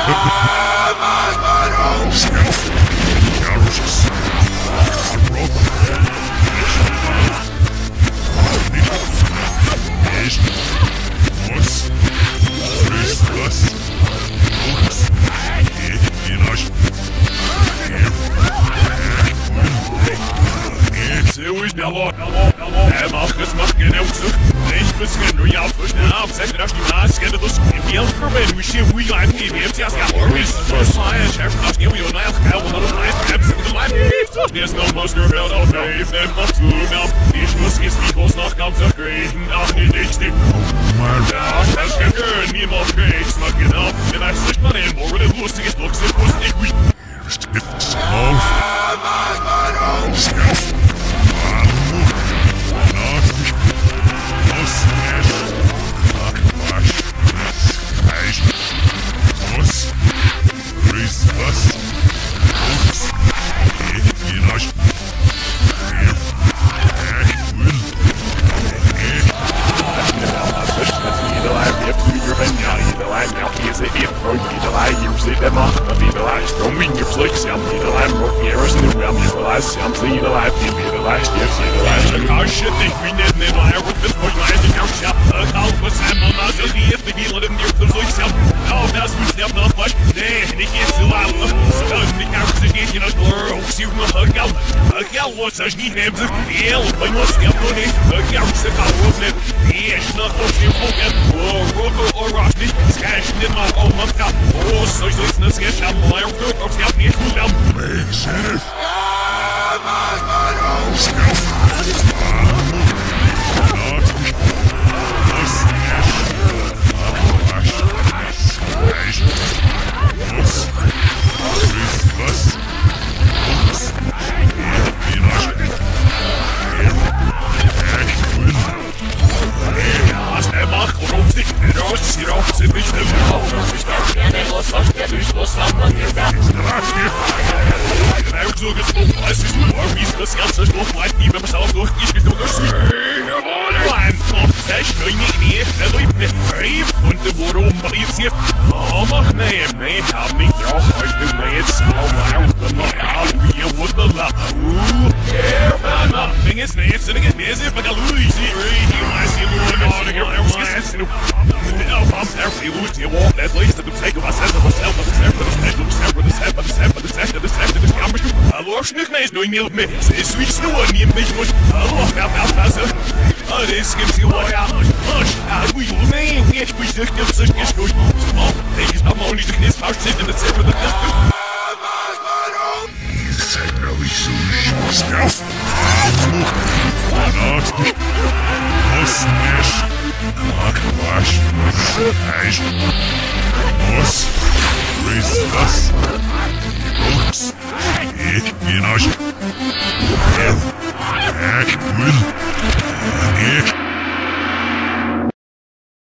There's no monster held auf Faith and not to enough. Ich muss jetzt nicht was nach Kampf zerkriegen, ach nicht ich nicht. Ja, das kann gehören, niemand kriegt's noch genau. Vielleicht nicht mal den Morgen, der lustige Block sind, muss nicht wie. Aš ní nemzuk, jel, paņos jāpuni, jāpsa kā rūpni, iešna kopši mūgen, rūpu orāšni, skaišni man omam kā, soļs na skaišam, lai rūpu kopš jāpniek mūdam. Mēšerif! Мил me, switch the one you make one. Oh, now, this gives you what out. We may wish we took them such as good. Small things, I'm only the kiss house in the center of the festival. Stuff. Ik